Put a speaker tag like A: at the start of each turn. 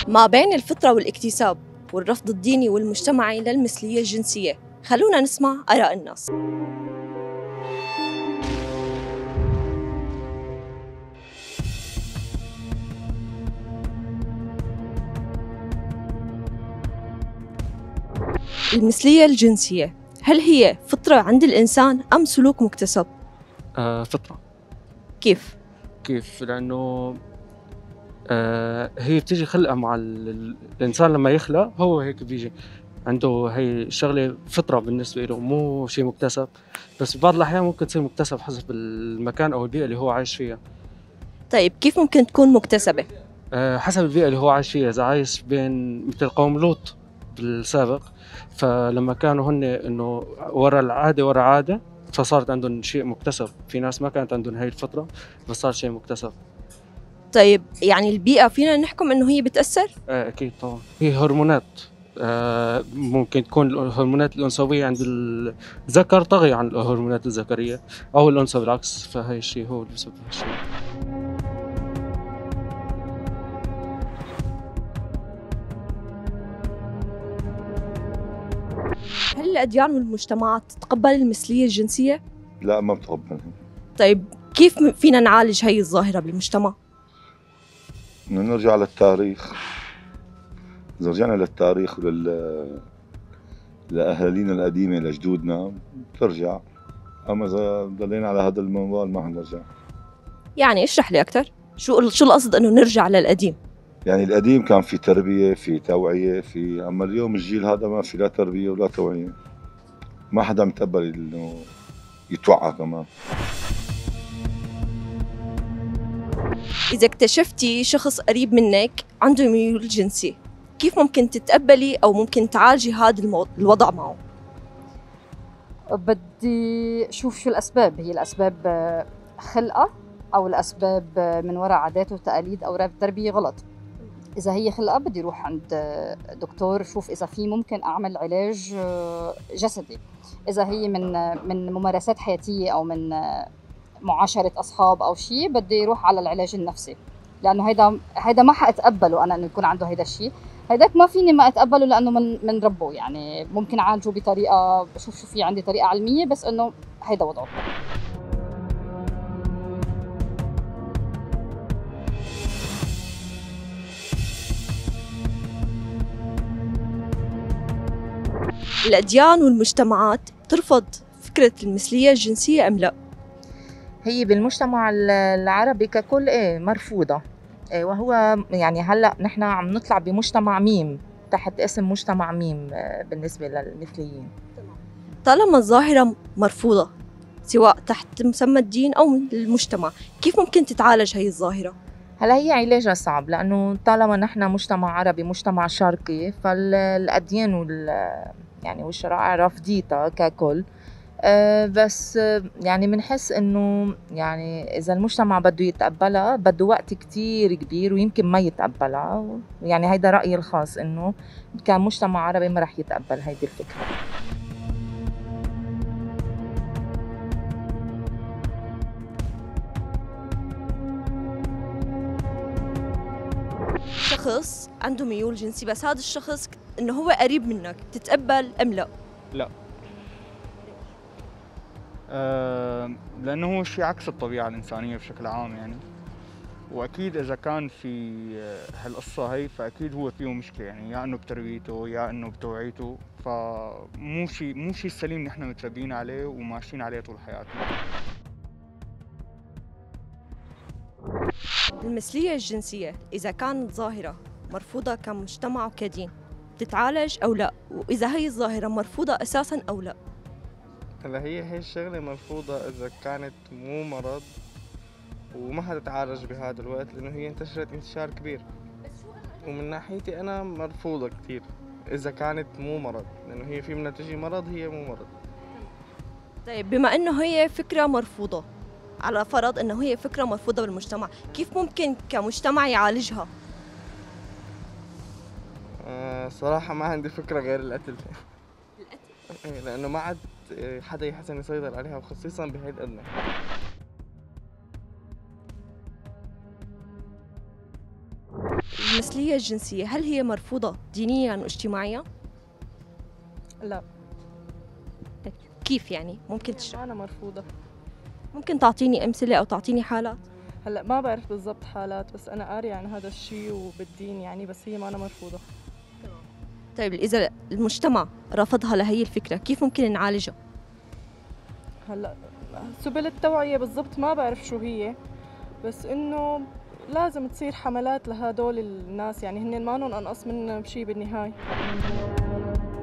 A: ما بين الفطرة والاكتساب والرفض الديني والمجتمعي للمثلية الجنسية، خلونا نسمع آراء الناس. المثلية الجنسية هل هي فطرة عند الإنسان أم سلوك مكتسب؟
B: فطرة.
A: كيف؟
B: لأنه هي بتيجي خلقة مع الإنسان. لما يخلق هو هيك بيجي عنده هي الشغلة فطرة بالنسبة له، مو شيء مكتسب. بس ببعض الأحيان ممكن تصير مكتسب حسب المكان أو البيئة اللي هو عايش فيها.
A: طيب كيف ممكن تكون مكتسبة؟
B: حسب البيئة اللي هو عايش فيها. إذا عايش بين مثل قوم لوط بالسابق، فلما كانوا هن إنه ورا العادة ورا عادة، فصارت عندهم شيء مكتسب. في ناس ما كانت عندهم هاي الفطرة بس صار شيء مكتسب.
A: طيب يعني البيئة فينا نحكم إنه هي بتأثر؟
B: أكيد طبعا. هي هرمونات. ممكن تكون الهرمونات الأنثوية عند الذكر طاغية عن الهرمونات الذكرية، أو الأنثى بالعكس. فهي الشيء هو اللي بسبب هالشيء.
A: هل الأديان والمجتمعات تتقبل المثلية الجنسية؟
C: لا، ما بتقبلها.
A: طيب كيف فينا نعالج هاي الظاهرة بالمجتمع؟
C: بدنا نرجع للتاريخ. إذا رجعنا للتاريخ لأهالينا القديمة لجدودنا بترجع، أما إذا ضلينا على هذا المنوال ما حنرجع.
A: يعني اشرح لي أكثر، شو القصد إنه نرجع للقديم؟
C: يعني القديم كان في تربية، في توعية، أما اليوم الجيل هذا ما في لا تربية ولا توعية. ما حدا متقبل إنه يتوعى كمان.
A: إذا اكتشفتي شخص قريب منك عنده ميول جنسي، كيف ممكن تتقبلي أو ممكن تعالجي هذا الوضع معه؟
D: بدي شوف شو الأسباب. هي الأسباب خلقة أو الأسباب من وراء عادات وتقاليد أو تربية غلط. إذا هي خلقة بدي روح عند دكتور شوف إذا في ممكن أعمل علاج جسدي. إذا هي من ممارسات حياتية أو من معاشرة أصحاب أو شيء بدي روح على العلاج النفسي، لأنه هيدا ما حأتقبله أنا إنه يكون عنده هيدا الشيء. هيداك ما فيني ما أتقبله لأنه من ربه. يعني ممكن أعالجه بطريقة، بشوف شو في عندي طريقة علمية، بس إنه هيدا وضعه.
A: الأديان والمجتمعات ترفض فكرة المثلية الجنسية أم لا؟
E: هي بالمجتمع العربي ككل مرفوضة. وهو يعني هلأ نحن عم نطلع بمجتمع ميم تحت اسم مجتمع ميم بالنسبة للمثليين.
A: طالما الظاهرة مرفوضة سواء تحت مسمى الدين أو المجتمع، كيف ممكن تتعالج هي الظاهرة؟
E: هلا هي علاجها صعب، لأنه طالما نحن مجتمع عربي مجتمع شرقي، فالأديان يعني والشرائع رافضيتها ككل. بس يعني بنحس إنه يعني إذا المجتمع بده يتقبلها بده وقت كتير كبير ويمكن ما يتقبلها. يعني هيدا رأيي الخاص، إنه كمجتمع عربي ما رح يتقبل هيدي الفكرة.
A: شخص عنده ميول جنسي بس هذا الشخص إنه هو قريب منك، تتقبل أم لا؟
F: لا. لأنه هو شيء عكس الطبيعة الإنسانية بشكل عام يعني. وأكيد إذا كان في هالقصة هي فأكيد هو فيه مشكلة، يعني يا إنه بتربيته يا إنه بتوعيته. فمو شيء سليم نحن متربيين عليه وماشيين عليه طول حياتنا.
A: المثلية الجنسية إذا كانت ظاهرة مرفوضة كمجتمع وكدين تتعالج أو لا؟ وإذا هي الظاهرة مرفوضة أساساً أو لا؟
G: هلا هي الشغلة مرفوضة إذا كانت مو مرض وما حتتعالج بهذا الوقت، لأنه هي انتشرت انتشار كبير. ومن ناحيتي أنا مرفوضة كتير إذا كانت مو مرض، لأنه هي في منها تجي مرض، هي مو مرض.
A: طيب بما إنه هي فكرة مرفوضة، على فرض إنه هي فكرة مرفوضة بالمجتمع، كيف ممكن كمجتمع يعالجها؟
G: صراحة ما عندي فكرة غير القتل. لأنه ما عاد حدا يحسن يسيطر عليها، وخصيصا بهاي الأدنى.
A: المثلية الجنسية هل هي مرفوضة دينيا واجتماعيا؟
H: لا.
A: كيف يعني؟ ممكن تشرح؟
H: أنا مرفوضة.
A: ممكن تعطيني أمثلة أو تعطيني حالات؟
H: هلا ما بعرف بالضبط حالات، بس أنا قارية عن هذا الشيء وبالدين يعني، بس هي ما أنا مرفوضة.
A: طيب إذا المجتمع رفضها لهي الفكرة كيف ممكن نعالجها؟
H: هلا سبل التوعية بالضبط ما بعرف شو هي، بس إنه لازم تصير حملات لهدول الناس، يعني هن ما أنقص منهم بشيء بالنهاية.